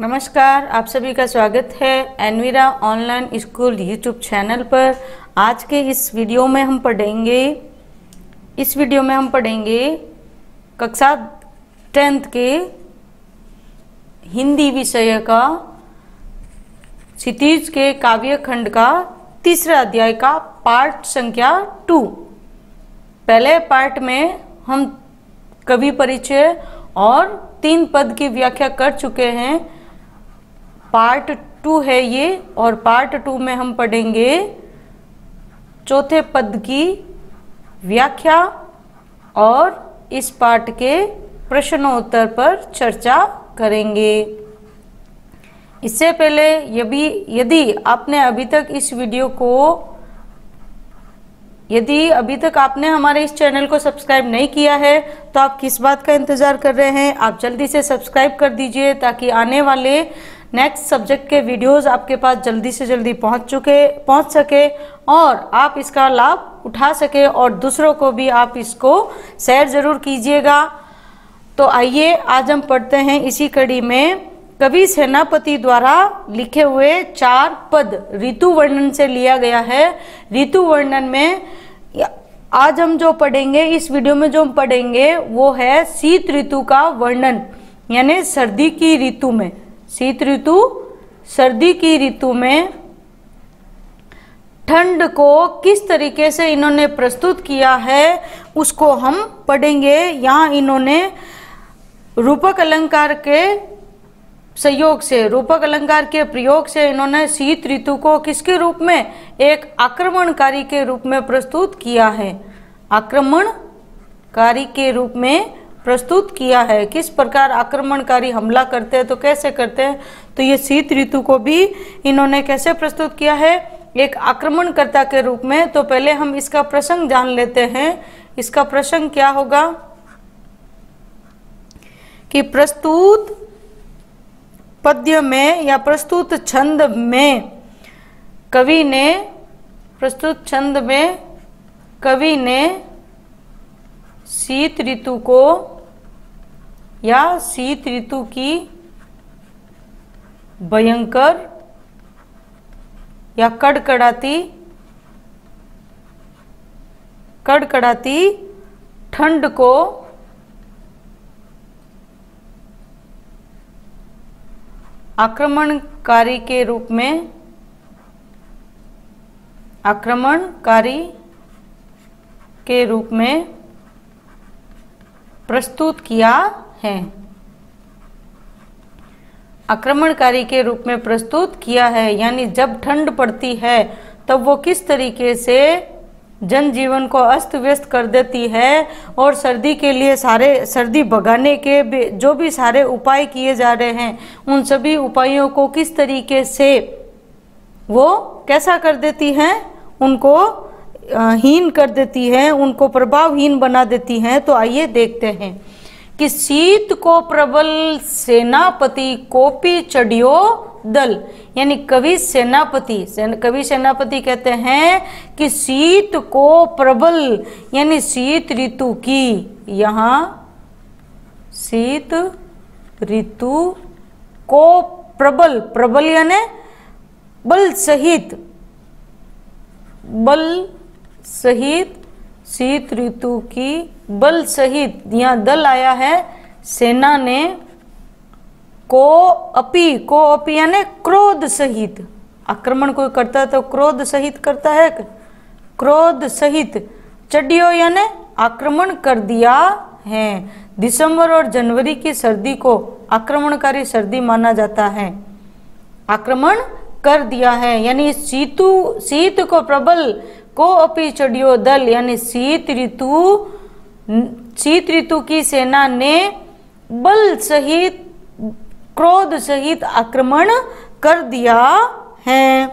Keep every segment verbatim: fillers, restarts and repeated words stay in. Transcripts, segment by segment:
नमस्कार, आप सभी का स्वागत है एनवीरा ऑनलाइन स्कूल यूट्यूब चैनल पर। आज के इस वीडियो में हम पढ़ेंगे इस वीडियो में हम पढ़ेंगे कक्षा टेंथ के हिंदी विषय का क्षितिज के काव्य खंड का तीसरा अध्याय का पार्ट संख्या टू। पहले पार्ट में हम कवि परिचय और तीन पद की व्याख्या कर चुके हैं। पार्ट टू है ये, और पार्ट टू में हम पढ़ेंगे चौथे पद की व्याख्या और इस पाठ के प्रश्नोत्तर पर चर्चा करेंगे। इससे पहले यदि यदि आपने अभी तक इस वीडियो को यदि अभी तक आपने हमारे इस चैनल को सब्सक्राइब नहीं किया है तो आप किस बात का इंतजार कर रहे हैं। आप जल्दी से सब्सक्राइब कर दीजिए ताकि आने वाले नेक्स्ट सब्जेक्ट के वीडियोस आपके पास जल्दी से जल्दी पहुंच चुके पहुंच सके और आप इसका लाभ उठा सके और दूसरों को भी आप इसको शेयर जरूर कीजिएगा। तो आइए आज हम पढ़ते हैं इसी कड़ी में कवि सेनापति द्वारा लिखे हुए चार पद ऋतु वर्णन से लिया गया है। ऋतु वर्णन में आज हम जो पढ़ेंगे, इस वीडियो में जो हम पढ़ेंगे वो है शीत ऋतु का वर्णन, यानी सर्दी की ऋतु में शीत ऋतु सर्दी की ऋतु में ठंड को किस तरीके से इन्होंने प्रस्तुत किया है उसको हम पढ़ेंगे। यहाँ इन्होंने रूपक अलंकार के सहयोग से रूपक अलंकार के प्रयोग से इन्होंने शीत ऋतु को किसके रूप में, एक आक्रमणकारी के रूप में प्रस्तुत किया है। आक्रमणकारी के रूप में प्रस्तुत किया है। किस प्रकार आक्रमणकारी हमला करते हैं तो कैसे करते हैं, तो ये शीत ऋतु को भी इन्होंने कैसे प्रस्तुत किया है, एक आक्रमणकर्ता के रूप में। तो पहले हम इसका प्रसंग जान लेते हैं। इसका प्रसंग क्या होगा कि प्रस्तुत पद्य में या प्रस्तुत छंद में कवि ने प्रस्तुत छंद में कवि ने शीत ऋतु को या शीत ऋतु की भयंकर या कड़कड़ाती कड़कड़ाती ठंड को आक्रमणकारी के रूप में आक्रमणकारी के रूप में प्रस्तुत किया है। आक्रमणकारी के रूप में प्रस्तुत किया है, यानी जब ठंड पड़ती है तब वो किस तरीके से जनजीवन को अस्त व्यस्त कर देती है और सर्दी के लिए सारे सर्दी भगाने के जो भी सारे उपाय किए जा रहे हैं उन सभी उपायों को किस तरीके से वो कैसा कर देती हैं, उनको हीन कर देती हैं, उनको प्रभावहीन बना देती हैं। तो आइए देखते हैं कि शीत को प्रबल सेनापति कोपी चढ़ियो दल, यानी कवि सेनापति सेन, कवि सेनापति कहते हैं कि शीत को प्रबल यानी शीत ऋतु की, यहाँ शीत ऋतु को प्रबल प्रबल यानी बल सहित बल सहित शीत ऋतु की बल सहित, यहाँ दल आया है, सेना ने को अपी को अपी यानी क्रोध सहित, आक्रमण कोई करता है तो क्रोध सहित करता है, क्रोध सहित चढ़ियो यानी आक्रमण कर दिया है। दिसंबर और जनवरी की सर्दी को आक्रमणकारी सर्दी माना जाता है, आक्रमण कर दिया है, यानी शीतु शीत को प्रबल को अपी चढ़ियो दल, यानी शीत ऋतु शीत ऋतु की सेना ने बल सहित क्रोध सहित आक्रमण कर दिया है।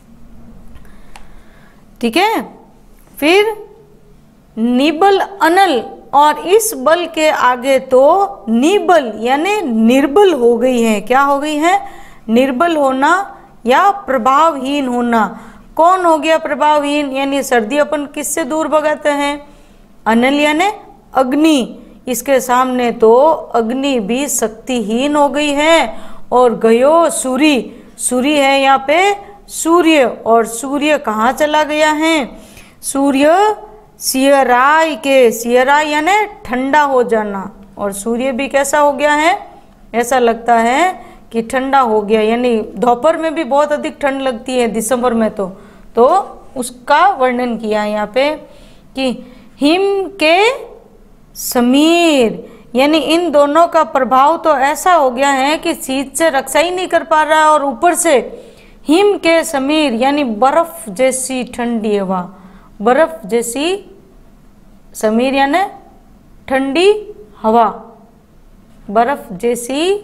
ठीक है, फिर निबल अनल, और इस बल के आगे तो निबल यानी निर्बल हो गई है। क्या हो गई है, निर्बल होना या प्रभावहीन होना। कौन हो गया प्रभावहीन, यानी सर्दी अपन किससे दूर भगाते हैं, अनल यानी अग्नि। इसके सामने तो अग्नि भी शक्तिहीन हो गई है और गयो सूरी, सूरी है यहाँ पे सूर्य, और सूर्य कहाँ चला गया है? सूर्य सियराई के, सियराई यानी ठंडा हो जाना, और सूर्य भी कैसा हो गया है? ऐसा लगता है कि ठंडा हो गया, यानी दोपहर में भी बहुत अधिक ठंड लगती है दिसंबर में, तो तो उसका वर्णन किया है यहाँ पे कि हिम के समीर, यानी इन दोनों का प्रभाव तो ऐसा हो गया है कि शीत से रक्षा ही नहीं कर पा रहा है, और ऊपर से हिम के समीर यानी बर्फ जैसी ठंडी हवा, बर्फ जैसी, समीर यानी ठंडी हवा, बर्फ जैसी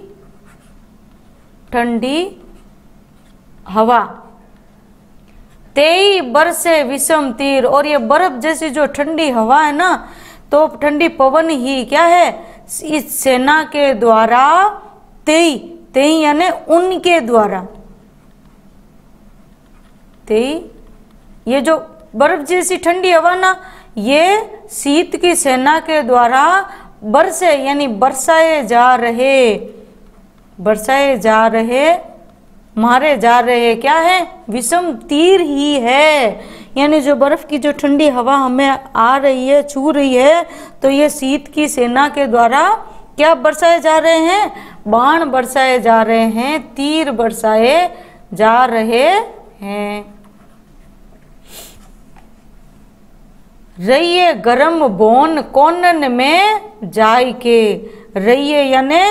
ठंडी हवा, तेई बरसे विषम तीर, और ये बर्फ जैसी जो ठंडी हवा है ना, तो ठंडी पवन ही क्या है? इस सेना के द्वारा, तेई, तेई यानी उनके द्वारा, तेई, ये जो बर्फ जैसी ठंडी हवा ना, ये शीत की सेना के द्वारा बरसे यानी बरसाए जा रहे, बरसाए जा रहे, मारे जा रहे क्या है? विषम तीर ही है, यानी जो बर्फ की जो ठंडी हवा हमें आ रही है, छू रही है, तो ये शीत की सेना के द्वारा क्या बरसाए जा रहे हैं? बाण बरसाए जा रहे हैं, तीर बरसाए जा रहे हैं। रहिए गरम बोन कोनन में जाय के, रहिए यानी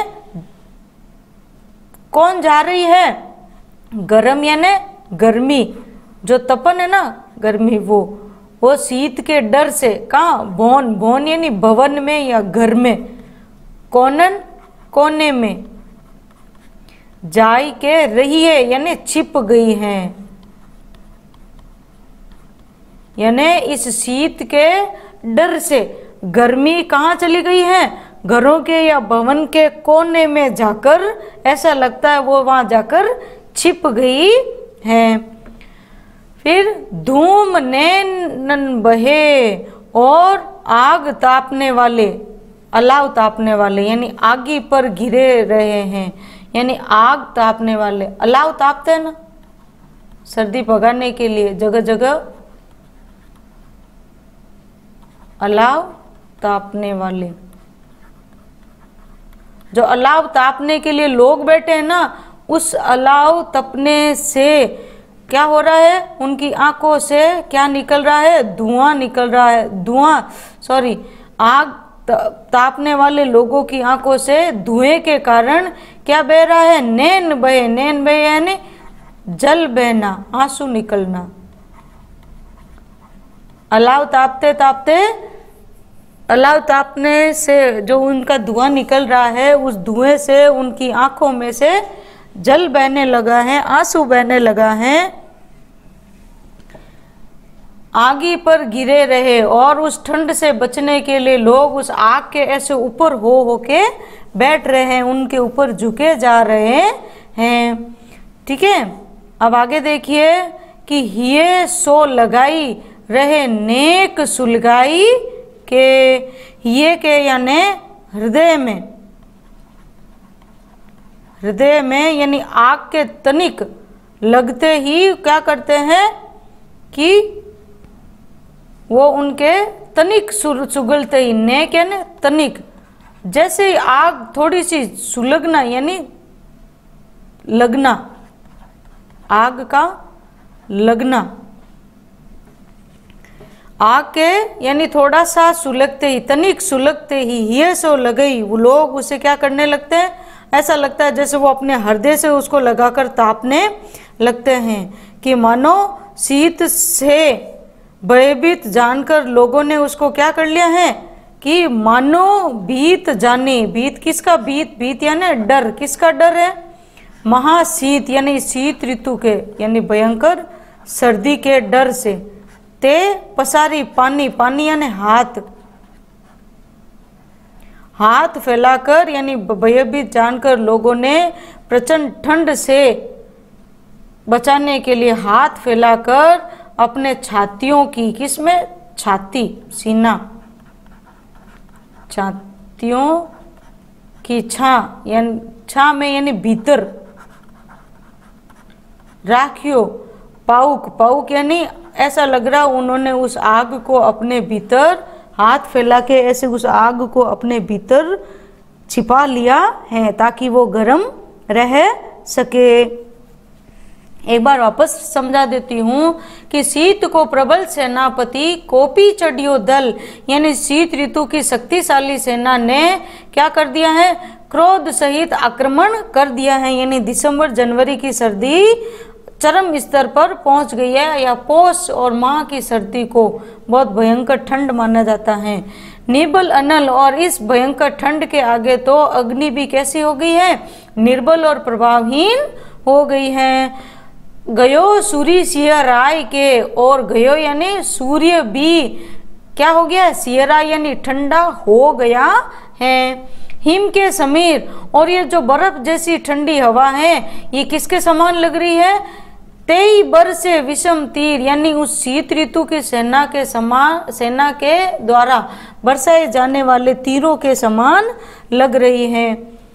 कौन जा रही है? गरम यानी गर्मी, जो तपन है ना गर्मी, वो वो शीत के डर से कहाँ? भवन, भवन यानी भवन में या घर में, कोनन कोने में, जाय के रहिए यानी छिप गई हैं, यानी इस शीत के डर से गर्मी कहाँ चली गई है? घरों के या भवन के कोने में जाकर, ऐसा लगता है वो वहां जाकर छिप गई है। फिर धूम नैनन बहे, और आग तापने वाले, अलाव तापने वाले यानी आगी पर घिरे रहे हैं, यानी आग तापने वाले, अलाव तापते हैं ना सर्दी भगाने के लिए, जगह जगह अलाव तापने वाले, जो अलाव तापने के लिए लोग बैठे हैं ना, उस अलाव तपने से क्या हो रहा है? उनकी आंखों से क्या निकल रहा है? धुआं निकल रहा है, धुआं, सॉरी, आग तापने वाले लोगों की आंखों से धुएं के कारण क्या बह रहा है? नैन बहे, नैन बहे यानी जल बहना, आंसू निकलना। अलाव तापते तापते, अलाव तापने से जो उनका धुआं निकल रहा है, उस धुएं से उनकी आंखों में से जल बहने लगा है, आंसू बहने लगा है। आगी पर गिरे रहे, और उस ठंड से बचने के लिए लोग उस आग के ऐसे ऊपर हो हो के बैठ रहे हैं, उनके ऊपर झुके जा रहे हैं। ठीक है, अब आगे देखिए कि हिये सो लगाई रहे नेक सुलगाई के, ये के यानी हृदय में, हृदय में यानी आग के तनिक लगते ही क्या करते हैं कि वो उनके तनिक सुगलते ही, नेक यानी तनिक, जैसे ही आग थोड़ी सी सुलगना यानी लगना, आग का लगना, आग के यानी थोड़ा सा सुलगते ही, तनिक सुलगते ही, ये सो लगई, वो लोग उसे क्या करने लगते हैं? ऐसा लगता है जैसे वो अपने हृदय से उसको लगाकर तापने लगते हैं, कि मानो शीत से भयभीत जानकर लोगों ने उसको क्या कर लिया है कि मानो भीत जाने, भीत किसका? भीत, भीत यानी डर, किसका डर है? महाशीत यानी शीत ऋतु के यानी भयंकर सर्दी के डर से, ते पसारी पानी, पानी यानी हाथ, हाथ फैलाकर यानी भयभीत जानकर लोगों ने प्रचंड ठंड से बचाने के लिए हाथ फैलाकर अपने छातियों की, किसमें? छाती, सीना, छातियों की छा यानी छा में यानी भीतर, राखियो पाउक, पाउक यानी ऐसा लग रहा उन्होंने उस आग को अपने भीतर हाथ फैला के ऐसे उस आग को अपने भीतर छिपा लिया है ताकि वो गर्म रह सके। एक बार वापस समझा देती हूँ कि शीत को प्रबल सेनापति कोपी चढ़ियो दल, यानी शीत ऋतु की शक्तिशाली सेना ने क्या कर दिया है, क्रोध सहित आक्रमण कर दिया है। यानी दिसंबर जनवरी की सर्दी चरम स्तर पर पहुंच गई है, या पौष और माह की सर्दी को बहुत भयंकर ठंड माना जाता है। निर्बल अनल, और इस भयंकर ठंड के आगे तो अग्नि भी कैसी हो गई है, निर्बल और प्रभावहीन हो गई है। गयो सूर्य सिया राय के, और गयो यानी सूर्य भी क्या हो गया, सिया राय यानी ठंडा हो गया है। हिम के समीर, और ये जो बर्फ जैसी ठंडी हवा है ये किसके समान लग रही है, तेई बर से विषम तीर, यानी उस शीत ऋतु की सेना के समान, सेना के द्वारा बरसाए जाने वाले तीरों के समान लग रही है।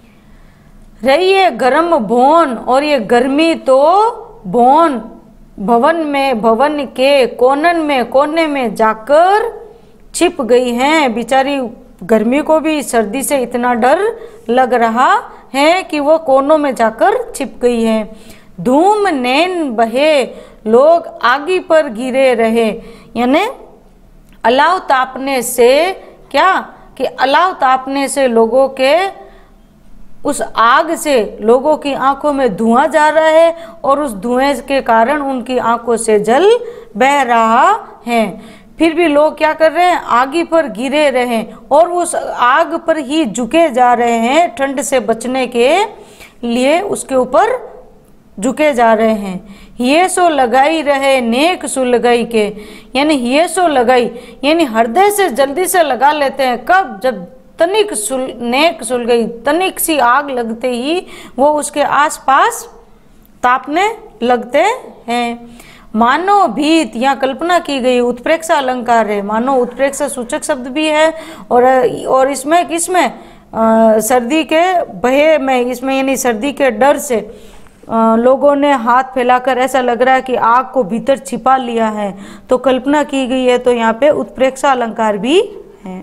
रही है गर्म भवन, और ये गर्मी तो भवन भवन में भवन के कोनन में कोने में जाकर छिप गई है। बेचारी गर्मी को भी सर्दी से इतना डर लग रहा है कि वो कोनों में जाकर छिप गई है। धूम नैन बहे, लोग आगी पर गिरे रहे, यानी अलाव तापने से क्या, कि अलाव तापने से लोगों के उस आग से लोगों की आंखों में धुआं जा रहा है, और उस धुएं के कारण उनकी आंखों से जल बह रहा है। फिर भी लोग क्या कर रहे हैं, आगी पर गिरे रहे और उस आग पर ही झुके जा रहे हैं, ठंड से बचने के लिए उसके ऊपर झुके जा रहे हैं। ये सो लगाई रहे नेक सुलगाई के, यानी ये सो लगाई यानी हृदय से जल्दी से लगा लेते हैं। कब, जब तनिक सुल नेक सुलगाई, तनिक सी आग लगते ही वो उसके आसपास तापने लगते हैं। मानो भीत, यहाँ कल्पना की गई उत्प्रेक्षा अलंकार है। मानो उत्प्रेक्षा सूचक शब्द भी है, और और इसमें किसमें, सर्दी के भय में, इसमें यानी सर्दी के डर से आ, लोगों ने हाथ फैलाकर ऐसा लग रहा है कि आग को भीतर छिपा लिया है, तो कल्पना की गई है, तो यहाँ पे उत्प्रेक्षा अलंकार भी है।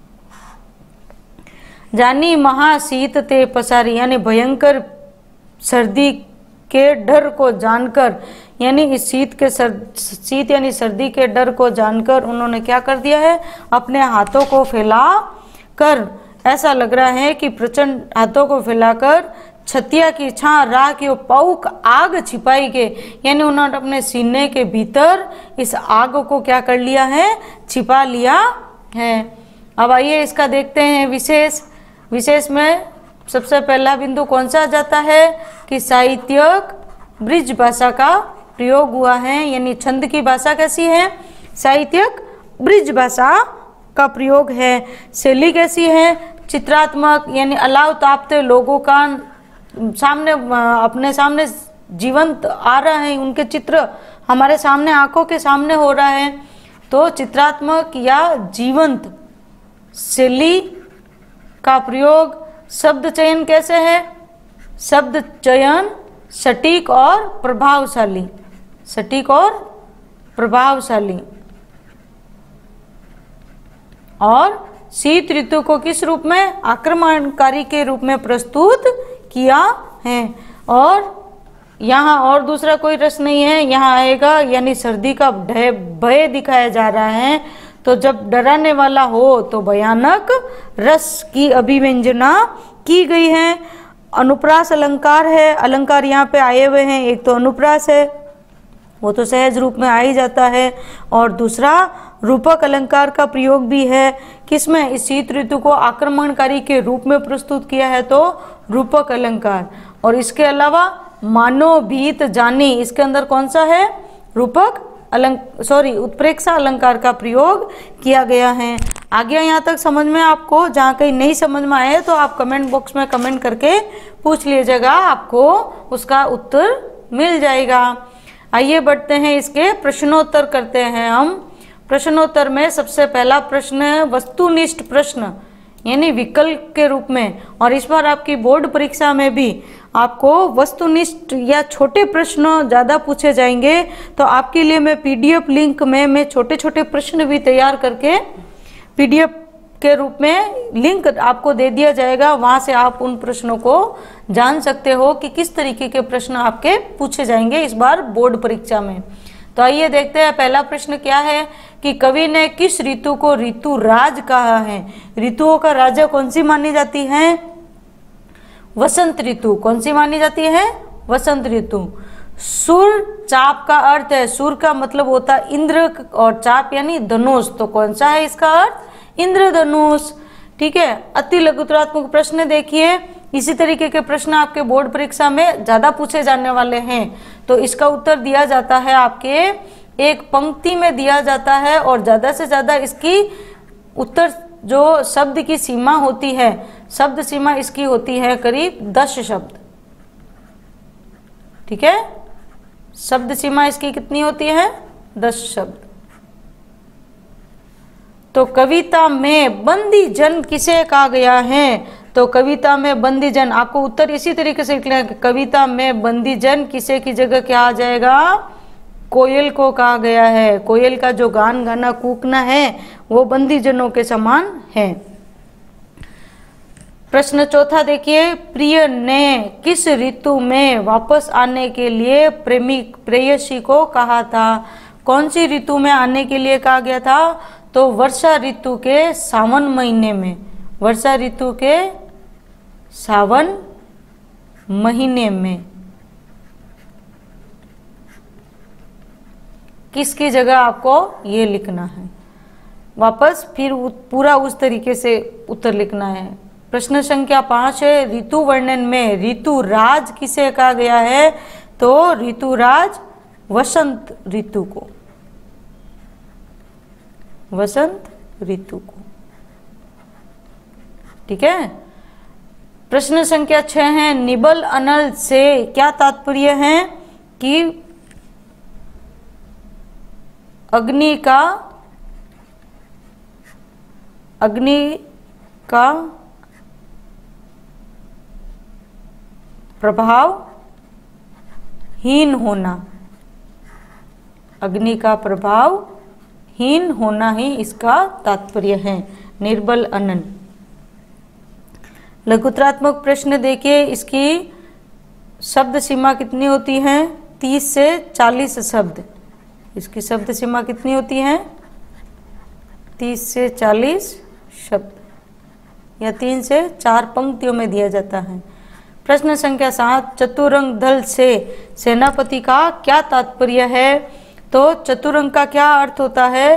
जानी महाशीत ते पसारी, यानी भयंकर सर्दी के डर को जानकर, यानी इस शीत के सर शीत यानी सर्दी के डर को जानकर उन्होंने क्या कर दिया है, अपने हाथों को फैला कर, ऐसा लग रहा है कि प्रचंड हाथों को फैलाकर छतिया की छां राख की पाउक आग छिपाई के, यानी उन्होंने अपने सीने के भीतर इस आग को क्या कर लिया है, छिपा लिया है। अब आइए इसका देखते हैं विशेष। विशेष में सबसे पहला बिंदु कौन सा जाता है कि साहित्यक ब्रिज भाषा का प्रयोग हुआ है, यानी छंद की भाषा कैसी है, साहित्यक ब्रिज भाषा का प्रयोग है। शैली कैसी है, चित्रात्मक, यानी अलाव तापते लोगों का सामने अपने सामने जीवंत आ रहा है, उनके चित्र हमारे सामने आंखों के सामने हो रहा है, तो चित्रात्मक या जीवंत शैली का प्रयोग। शब्द चयन कैसे है, शब्द चयन सटीक और प्रभावशाली, सटीक और प्रभावशाली। और शीत ऋतु को किस रूप में, आक्रमणकारी के रूप में प्रस्तुत किया है। और यहाँ और दूसरा कोई रस नहीं है, यहाँ आएगा यानी सर्दी का भय दिखाया जा रहा है, तो जब डराने वाला हो तो भयानक रस की अभिव्यंजना की गई है। अनुप्रास अलंकार है, अलंकार यहाँ पे आए हुए हैं, एक तो अनुप्रास है वो तो सहज रूप में आ ही जाता है, और दूसरा रूपक अलंकार का प्रयोग भी है। किसमें, इस शीत ऋतु को आक्रमणकारी के रूप में प्रस्तुत किया है तो रूपक अलंकार। और इसके अलावा मानो भीत जानी, इसके अंदर कौन सा है, रूपक अलंक सॉरी उत्प्रेक्षा अलंकार का प्रयोग किया गया है। आगे यहाँ तक समझ में आपको, जहाँ कहीं नहीं समझ में आए तो आप कमेंट बॉक्स में कमेंट करके पूछ लीजिएगा, आपको उसका उत्तर मिल जाएगा। आइए बढ़ते हैं, इसके प्रश्नोत्तर करते हैं हम। प्रश्नोत्तर में सबसे पहला प्रश्न है वस्तुनिष्ठ प्रश्न, यानी विकल्प के रूप में, और इस बार आपकी बोर्ड परीक्षा में भी आपको वस्तुनिष्ठ या छोटे प्रश्न ज़्यादा पूछे जाएंगे, तो आपके लिए मैं पीडीएफ लिंक में मैं छोटे छोटे प्रश्न भी तैयार करके पीडीएफ के रूप में लिंक आपको दे दिया जाएगा। वहां से आप उन प्रश्नों को जान सकते हो कि किस तरीके के प्रश्न आपके पूछे जाएंगे इस बार बोर्ड परीक्षा में। तो आइए देखते हैं पहला प्रश्न क्या है कि कवि ने किस ऋतु को ऋतु राज कहा है। ऋतुओं का राजा कौन सी मानी जाती है? वसंत ऋतु। कौन सी मानी जाती है? वसंत ऋतु। सुर चाप का अर्थ है, सुर का मतलब होता है इंद्र और चाप यानी धनुष, तो कौन सा है इसका अर्थ? इंद्रधनुष। ठीक है। अति लघुतरात्मक प्रश्न देखिए, इसी तरीके के प्रश्न आपके बोर्ड परीक्षा में ज्यादा पूछे जाने वाले हैं। तो इसका उत्तर दिया जाता है आपके एक पंक्ति में दिया जाता है, और ज्यादा से ज्यादा इसकी उत्तर जो शब्द की सीमा होती है, शब्द सीमा इसकी होती है करीब दस शब्द। ठीक है, शब्द सीमा इसकी कितनी होती है? दस शब्द। तो कविता में बंदी जन किसे कहा गया है? तो कविता में बंदी जन, आपको उत्तर इसी तरीके से लिखना है कि कविता में बंदी जन किसे की जगह क्या आ जाएगा? कोयल को कहा गया है। कोयल का जो गान गाना कूकना है वो बंदी जनों के समान है। प्रश्न चौथा देखिए, प्रिय ने किस ऋतु में वापस आने के लिए प्रेमी प्रेयसी को कहा था? कौन सी ऋतु में आने के लिए कहा गया था? तो वर्षा ऋतु के सावन महीने में, वर्षा ऋतु के सावन महीने में। किसकी जगह आपको ये लिखना है, वापस फिर पूरा उस तरीके से उत्तर लिखना है। प्रश्न संख्या पांच है, ऋतु वर्णन में ऋतु राज किसे कहा गया है? तो ऋतु राज वसंत ऋतु को, वसंत ऋतु को। ठीक है। प्रश्न संख्या छह है, निबल अनल से क्या तात्पर्य है? कि अग्नि का अग्नि का प्रभाव हीन होना, अग्नि का प्रभाव हीन होना ही इसका तात्पर्य है। निर्बल अनन। लघुतरात्मक प्रश्न देखिए, इसकी शब्द सीमा कितनी होती है? तीस से चालीस शब्द। इसकी शब्द सीमा कितनी होती है? तीस से चालीस शब्द, या तीन से चार पंक्तियों में दिया जाता है। प्रश्न संख्या सात, चतुरंग दल से सेनापति का क्या तात्पर्य है? तो चतुरंग का क्या अर्थ होता है?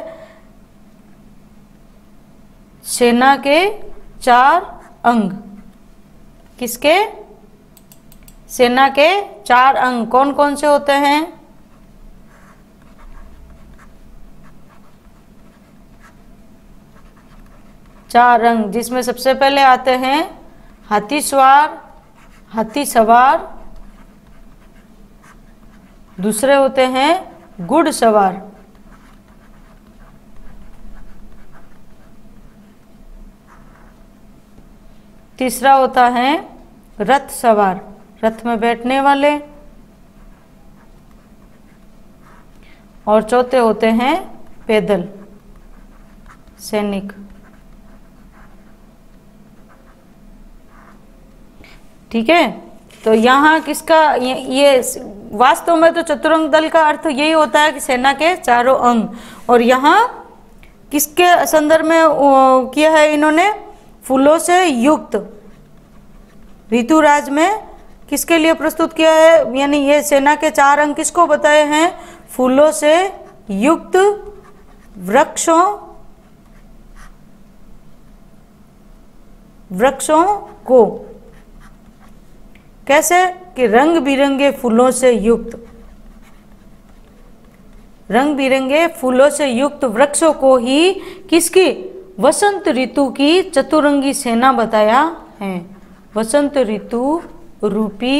सेना के चार अंग। किसके? सेना के चार अंग कौन कौन से होते हैं? चार अंग, जिसमें सबसे पहले आते हैं हाथी सवार, हाथी सवार, दूसरे होते हैं घुड़सवार, तीसरा होता है रथ सवार, रथ में बैठने वाले, और चौथे होते हैं पैदल सैनिक। ठीक है। तो यहाँ किसका ये, ये वास्तव में तो चतुरंग दल का अर्थ यही होता है कि सेना के चारों अंग, और यहाँ किसके संदर्भ में किया है इन्होंने? फूलों से युक्त। ऋतुराज में किसके लिए प्रस्तुत किया है? यानी ये सेना के चार अंग किसको बताए हैं? फूलों से युक्त वृक्षों वृक्षों को। कैसे? कि रंग बिरंगे फूलों से युक्त, रंग बिरंगे फूलों से युक्त वृक्षों को ही किसकी? वसंत ऋतु की चतुरंगी सेना बताया है। वसंत ऋतु रूपी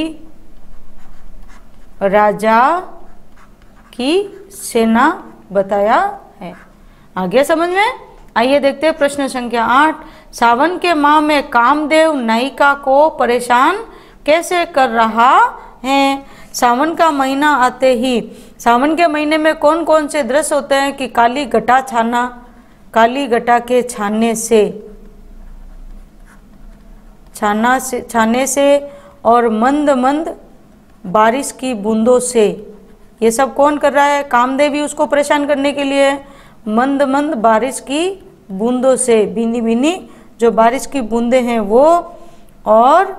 राजा की सेना बताया है। आगे समझ में? आइए देखते हैं प्रश्न संख्या आठ। सावन के माह में कामदेव नायिका को परेशान कैसे कर रहा है। सावन का महीना आते ही, सावन के महीने में कौन कौन से दृश्य होते हैं कि काली घटा छाना, काली घटा के छाने से, छाना से छाने से और मंद मंद बारिश की बूंदों से। ये सब कौन कर रहा है, कामदेव उसको परेशान करने के लिए। मंद मंद बारिश की बूंदों से, बीनी बीनी जो बारिश की बूंदें हैं वो, और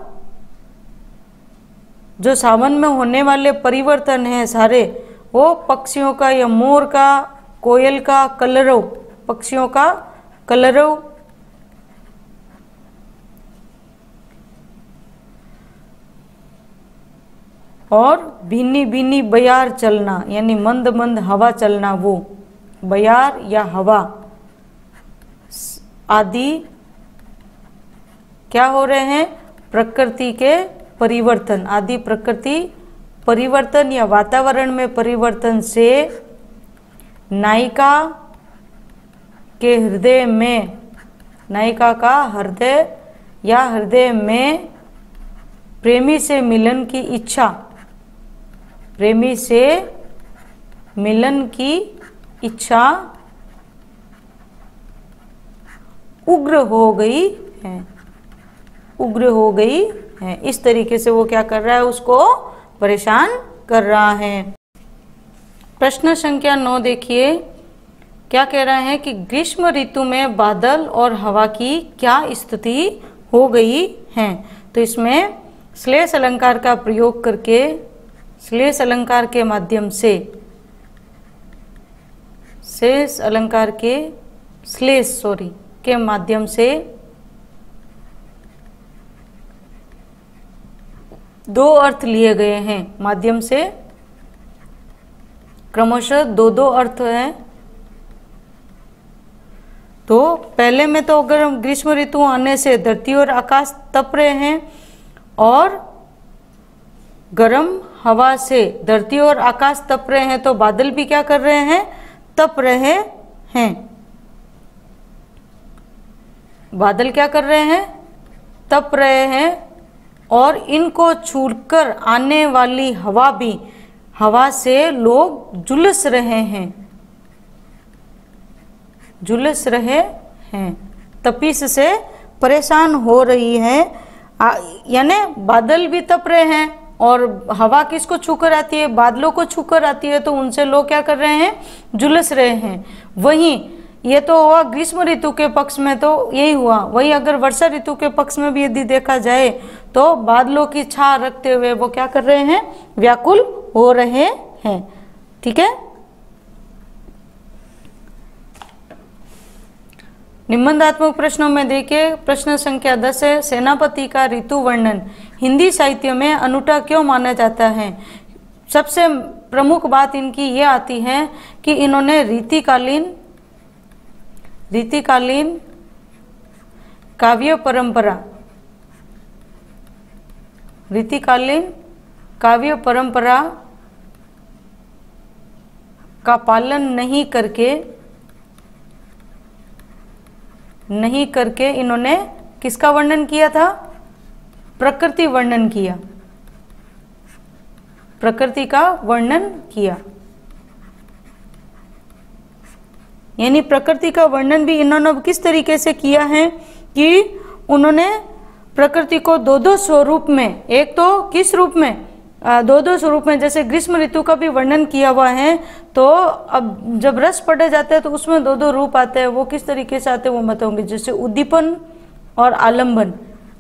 जो सावन में होने वाले परिवर्तन हैं सारे, वो पक्षियों का या मोर का, कोयल का कलरव, पक्षियों का कलरव, और भीनी भीनी बयार चलना, यानी मंद मंद हवा चलना, वो बयार या हवा आदि क्या हो रहे हैं, प्रकृति के परिवर्तन, आदि प्रकृति परिवर्तन या वातावरण में परिवर्तन से नायिका के हृदय में, नायिका का हृदय या हृदय में प्रेमी से मिलन की इच्छा, प्रेमी से मिलन की इच्छा उग्र हो गई है, उग्र हो गई है। इस तरीके से वो क्या कर रहा है, उसको परेशान कर रहा है। प्रश्न संख्या नौ देखिए, क्या कह रहा है कि ग्रीष्म ऋतु में बादल और हवा की क्या स्थिति हो गई है। तो इसमें श्लेष अलंकार का प्रयोग करके, श्लेष अलंकार के माध्यम से, श्लेष अलंकार के श्लेष सॉरी के माध्यम से दो अर्थ लिए गए हैं, माध्यम से क्रमशः दो दो अर्थ हैं। तो पहले में तो अगर ग्रीष्म ऋतु आने से धरती और आकाश तप रहे हैं, और गर्म हवा से धरती और आकाश तप रहे हैं, तो बादल भी क्या कर रहे हैं, तप रहे हैं। बादल क्या कर रहे हैं, तप रहे हैं, और इनको छूकर आने वाली हवा भी, हवा से लोग झुलस रहे हैं, झुलस रहे हैं, तपिश से परेशान हो रही है। यानी बादल भी तप रहे हैं और हवा किसको छूकर आती है, बादलों को छूकर आती है, तो उनसे लोग क्या कर रहे हैं, झुलस रहे हैं। वहीं ये तो हुआ ग्रीष्म ऋतु के पक्ष में, तो यही हुआ। वही अगर वर्षा ऋतु के पक्ष में भी यदि देखा जाए तो बादलों की छा रखते हुए वो क्या कर रहे हैं, व्याकुल हो रहे हैं। ठीक है, निबंधात्मक प्रश्नों में देखिए, प्रश्न संख्या दस है, सेनापति का ऋतु वर्णन हिंदी साहित्य में अनूठा क्यों माना जाता है। सबसे प्रमुख बात इनकी ये आती है कि इन्होंने रीतिकालीन रीतिकालीन काव्य परंपरा रीतिकालीन काव्य परंपरा का पालन नहीं करके नहीं करके इन्होंने किसका वर्णन किया था, प्रकृति वर्णन किया, प्रकृति का वर्णन किया। यानी प्रकृति का वर्णन भी इन्होंने किस तरीके से किया है कि उन्होंने प्रकृति को दो दो स्वरूप में, एक तो किस रूप में, दो दो स्वरूप में, जैसे ग्रीष्म ऋतु का भी वर्णन किया हुआ है। तो अब जब रस पढ़े जाते हैं तो उसमें दो दो रूप आते हैं, वो किस तरीके से आते हैं वो बताऊंगी। जैसे उद्दीपन और आलंबन,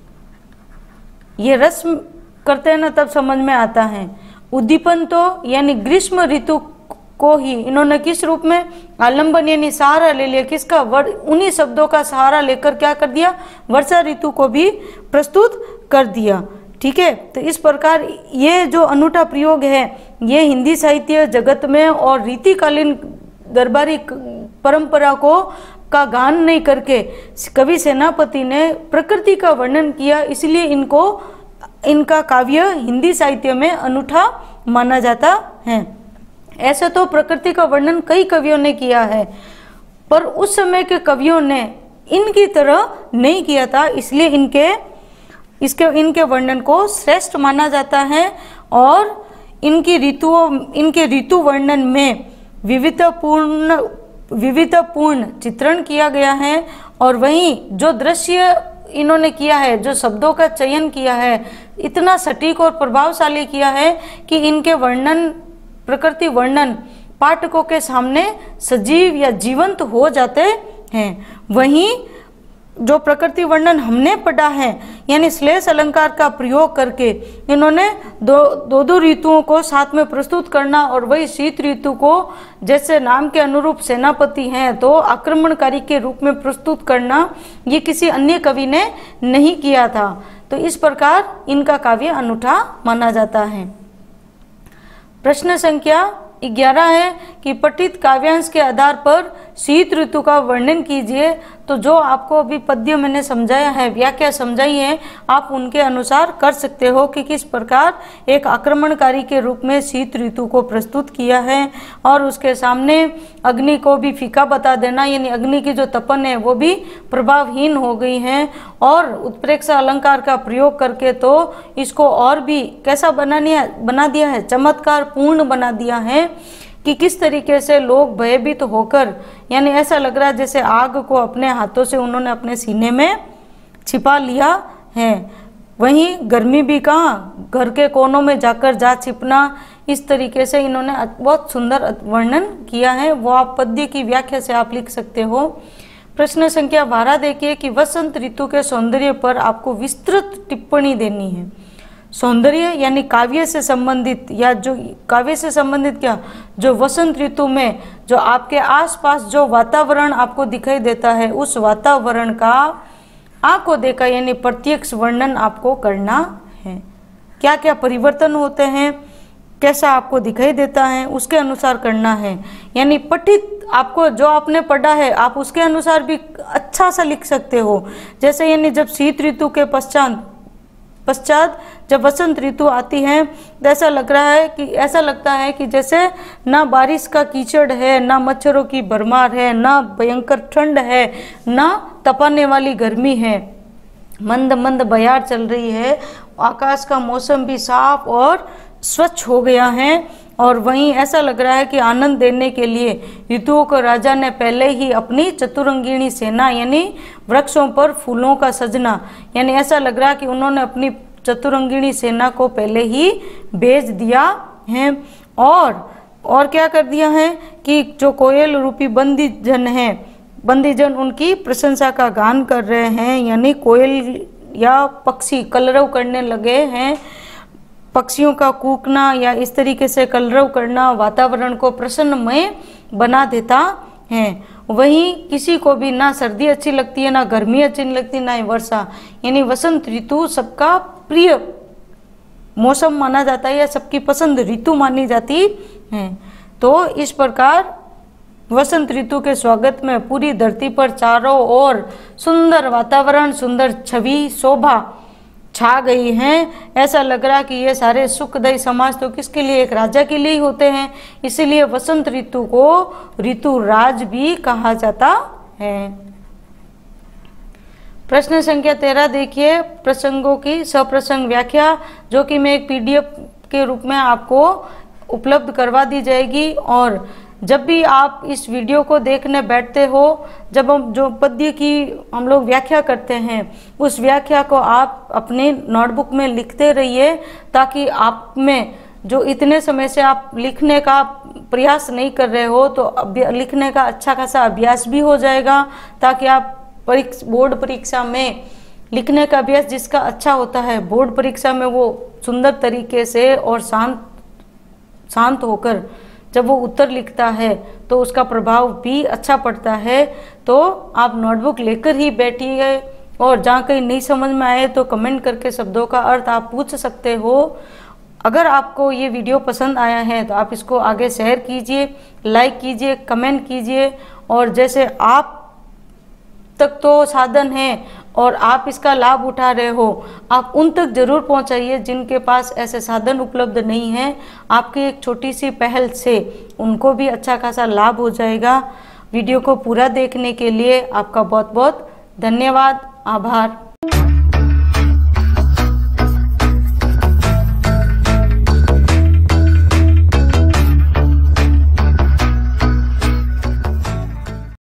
ये रस करते हैं ना तब समझ में आता है। उद्दीपन तो यानी ग्रीष्म ऋतु को ही इन्होंने किस रूप में, आलंबन यानी सहारा ले लिया, किसका, उन्हीं शब्दों का सहारा लेकर क्या कर दिया, वर्षा ऋतु को भी प्रस्तुत कर दिया। ठीक है, तो इस प्रकार ये जो अनूठा प्रयोग है ये हिंदी साहित्य जगत में और रीतिकालीन दरबारी परंपरा को का गान नहीं करके कवि सेनापति ने प्रकृति का वर्णन किया, इसलिए इनको इनका काव्य हिंदी साहित्य में अनूठा माना जाता है। ऐसे तो प्रकृति का वर्णन कई कवियों ने किया है, पर उस समय के कवियों ने इनकी तरह नहीं किया था, इसलिए इनके इसके इनके वर्णन को श्रेष्ठ माना जाता है और इनकी ऋतुओं इनके ऋतु वर्णन में विविधपूर्ण विविधपूर्ण चित्रण किया गया है। और वहीं जो दृश्य इन्होंने किया है, जो शब्दों का चयन किया है, इतना सटीक और प्रभावशाली किया है कि इनके वर्णन प्रकृति वर्णन पाठकों के सामने सजीव या जीवंत हो जाते हैं। वहीं जो प्रकृति वर्णन हमने पढ़ा है, यानी श्लेष अलंकार का प्रयोग करके इन्होंने दो दो दो ऋतुओं को साथ में प्रस्तुत करना, और वही शीत ऋतु को जैसे नाम के अनुरूप सेनापति हैं तो आक्रमणकारी के रूप में प्रस्तुत करना, ये किसी अन्य कवि ने नहीं किया था। तो इस प्रकार इनका काव्य अनूठा माना जाता है। प्रश्न संख्या ग्यारह है कि पठित काव्यांश के आधार पर शीत ऋतु का वर्णन कीजिए। तो जो आपको अभी पद्य मैंने समझाया है, व्याख्या समझाई है, आप उनके अनुसार कर सकते हो कि किस प्रकार एक आक्रमणकारी के रूप में शीत ऋतु को प्रस्तुत किया है। और उसके सामने अग्नि को भी फीका बता देना, यानी अग्नि की जो तपन है वो भी प्रभावहीन हो गई है। और उत्प्रेक्षा अलंकार का प्रयोग करके तो इसको और भी कैसा बना दिया बना दिया है, चमत्कार पूर्ण बना दिया है कि किस तरीके से लोग भयभीत तो होकर, यानी ऐसा लग रहा है जैसे आग को अपने हाथों से उन्होंने अपने सीने में छिपा लिया है। वहीं गर्मी भी कहाँ, घर के कोनों में जाकर जा छिपना, इस तरीके से इन्होंने बहुत सुंदर वर्णन किया है। वो आप पद्य की व्याख्या से आप लिख सकते हो। प्रश्न संख्या बारह देखिए कि वसंत ऋतु के सौंदर्य पर आपको विस्तृत टिप्पणी देनी है। सौंदर्य यानी काव्य से संबंधित, या जो काव्य से संबंधित क्या, जो वसंत ऋतु में जो आपके आसपास जो वातावरण आपको दिखाई देता है, उस वातावरण का आंखों देखा यानी प्रत्यक्ष वर्णन आपको करना है। क्या क्या परिवर्तन होते हैं, कैसा आपको दिखाई देता है, उसके अनुसार करना है। यानी पठित आपको जो आपने पढ़ा है आप उसके अनुसार भी अच्छा सा लिख सकते हो। जैसे यानी जब शीत ऋतु के पश्चात पश्चात जब वसंत ऋतु आती है तो ऐसा लग रहा है कि ऐसा लगता है कि जैसे ना बारिश का कीचड़ है, ना मच्छरों की भरमार है, ना भयंकर ठंड है, ना तपाने वाली गर्मी है, मंद मंद बयार चल रही है, आकाश का मौसम भी साफ और स्वच्छ हो गया है। और वहीं ऐसा लग रहा है कि आनंद देने के लिए ऋतुओं को राजा ने पहले ही अपनी चतुरंगिणी सेना यानी वृक्षों पर फूलों का सजना, यानी ऐसा लग रहा है कि उन्होंने अपनी चतुरंगिणी सेना को पहले ही भेज दिया है। और और क्या कर दिया है कि जो कोयल रूपी बंदी जन है, बंदी जन उनकी प्रशंसा का गान कर रहे हैं, यानी कोयल या पक्षी कलरव करने लगे हैं। पक्षियों का कूकना या इस तरीके से कलरव करना वातावरण को प्रसन्नमय बना देता है। वहीं किसी को भी ना सर्दी अच्छी लगती है, ना गर्मी अच्छी नहीं लगती, ना ही वर्षा, यानी वसंत ऋतु सबका प्रिय मौसम माना जाता है या सबकी पसंद ऋतु मानी जाती है। तो इस प्रकार वसंत ऋतु के स्वागत में पूरी धरती पर चारों ओर सुंदर वातावरण, सुंदर छवि, शोभा छा गई हैं। ऐसा लग रहा कि ये सारे सुखदायी समाज तो किसके लिए, एक राजा के लिए ही होते हैं। इसीलिए वसंत ऋतु को ऋतु राज भी कहा जाता है। प्रश्न संख्या तेरह देखिए, प्रसंगों की सप्रसंग व्याख्या, जो कि मैं एक पीडीएफ के रूप में आपको उपलब्ध करवा दी जाएगी। और जब भी आप इस वीडियो को देखने बैठते हो, जब हम जो पद्य की हम लोग व्याख्या करते हैं, उस व्याख्या को आप अपने नोटबुक में लिखते रहिए, ताकि आप में जो इतने समय से आप लिखने का प्रयास नहीं कर रहे हो तो लिखने का अच्छा खासा अभ्यास भी हो जाएगा, ताकि आप परीक्षा बोर्ड परीक्षा में लिखने का अभ्यास जिसका अच्छा होता है, बोर्ड परीक्षा में वो सुंदर तरीके से और शांत शांत होकर जब वो उत्तर लिखता है तो उसका प्रभाव भी अच्छा पड़ता है। तो आप नोटबुक लेकर ही बैठिए, और जहाँ कहीं नहीं समझ में आए तो कमेंट करके शब्दों का अर्थ आप पूछ सकते हो। अगर आपको ये वीडियो पसंद आया है तो आप इसको आगे शेयर कीजिए, लाइक कीजिए, कमेंट कीजिए। और जैसे आप तक तो साधन है और आप इसका लाभ उठा रहे हो, आप उन तक जरूर पहुंचाइए जिनके पास ऐसे साधन उपलब्ध नहीं है। आपकी एक छोटी सी पहल से उनको भी अच्छा खासा लाभ हो जाएगा। वीडियो को पूरा देखने के लिए आपका बहुत बहुत धन्यवाद, आभार।